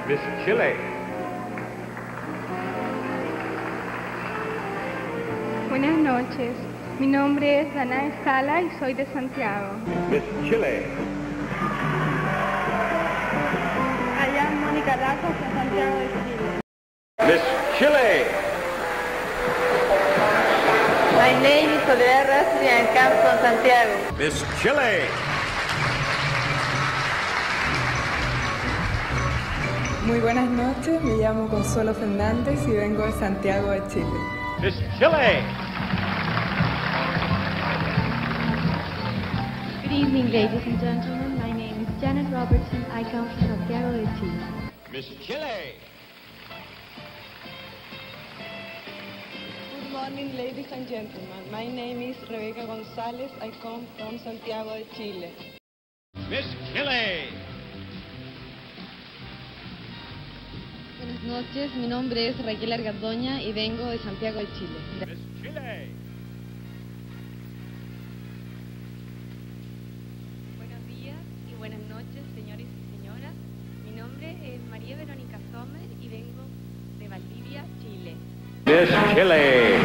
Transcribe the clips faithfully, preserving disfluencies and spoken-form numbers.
Miss Chile. Buenas noches. Mi nombre es Dana Escala y soy de Santiago. Miss Chile. I am Mónica Lazo de Santiago de Chile. Miss Chile. My name is Soledad Rastri and I come from Santiago. Miss Chile. Muy buenas noches, me llamo Consuelo Fernández y vengo de Santiago de Chile. Miss Chile. Good evening, ladies and gentlemen. My name is Janet Robertson. I come from Santiago de Chile. Miss Chile. Good morning, ladies and gentlemen. My name is Rebecca González. I come from Santiago de Chile. Miss Chile. Buenas noches, mi nombre es Raquel Argandoña y vengo de Santiago de Chile. Miss Chile. Buenos días y buenas noches, señores y señoras. Mi nombre es María Verónica Sommer y vengo de Valdivia, Chile. Miss Chile.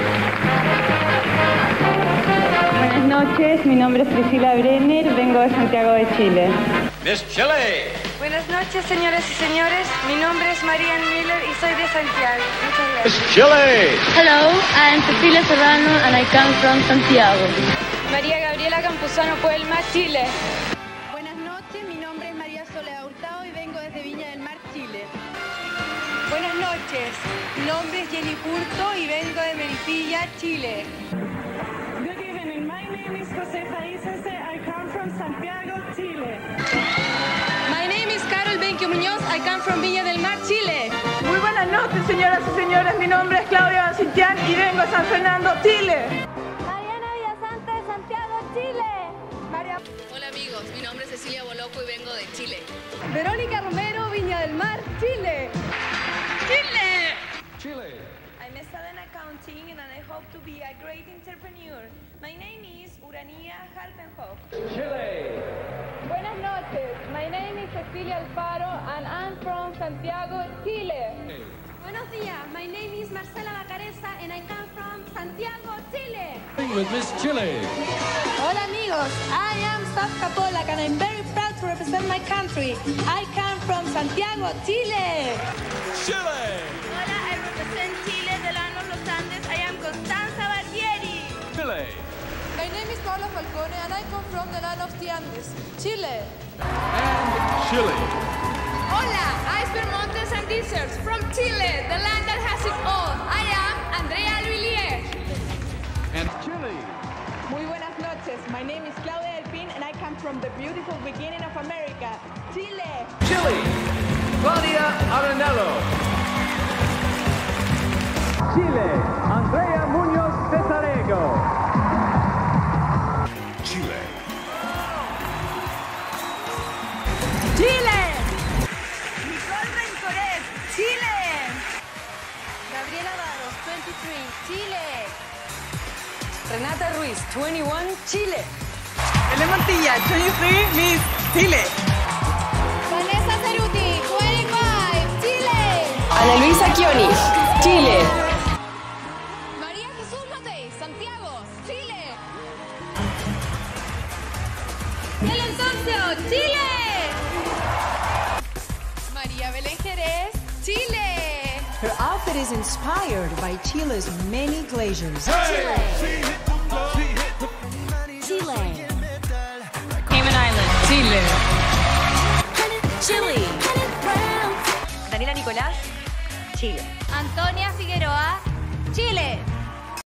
Buenas noches, mi nombre es Priscila Brenner, vengo de Santiago de Chile. Miss Chile. Buenas noches, señoras y señores. Mi nombre es Marian Miller y soy de Santiago. Muchas gracias. Miss Chile. Hello, I am Cecilia Serrano and I come from Santiago. María Gabriela Campuzano, Puelma, Chile. Buenas noches, mi nombre es María Soledad Hurtado y vengo desde Viña del Mar, Chile. Buenas noches, mi nombre es Jenny Curto y vengo de Melipilla, Chile. Good evening. My name is Josefa Isese. I come from Santiago, Chile. My name is Carol Benquio Muñoz. I come from Viña del Mar, Chile. Muy buenas noches, señoras y señores. Mi nombre es Claudia Bancitián y vengo de San Fernando, Chile. Mariana Villasante de Santiago, Chile. María... Hola amigos, mi nombre es Cecilia Boloco y vengo de Chile. Verónica Romero, Viña del Mar, Chile. Chile. Chile. I'm studying accounting and I hope to be a great entrepreneur. My name is Urania Halpenhoff. Chile. Buenas noches, my name is Cecilia Alfaro and I'm from Santiago, Chile. Buenos días, my name is Marcela Bacareza and I come from Santiago, Chile. With Miss Chile. Hola amigos, I am Safka Polak and I'm very proud to represent my country. I come from Santiago, Chile. Chile. Hola, I represent Chile, Delano Los Andes. I am Constanza Barbieri. Chile. My name is Paula Falcone and I come from the land of the Andes, Chile. And Chile. Hola, Iceberg Mountains and Deserts from Chile, the land that has it all. I am Andrea Luilier. And Chile. Muy buenas noches. My name is Claudia Delpin and I come from the beautiful beginning of America, Chile. Chile. Claudia Arenello. Chile. Andrea Muñoz Cesarego. Chile. Chile. Nicole Rencoret, Chile. Gabriela Barros, veintitrés, Chile. Renata Ruiz, veintiuno, Chile. Ele Montilla, veintitrés, Miss Chile. Vanessa Ceruti, veinticinco, Chile. Ana Luisa Kionis, Chile. María Jesús Matei, Santiago, Chile. Helen Toncio, Chile. María Belén Jerez, Chile. Her outfit is inspired by Chile's many glaciers. Chile. Chile. Cayman Islands, Chile. Chile. Daniela Nicolás, Chile. Antonia Figueroa, Chile.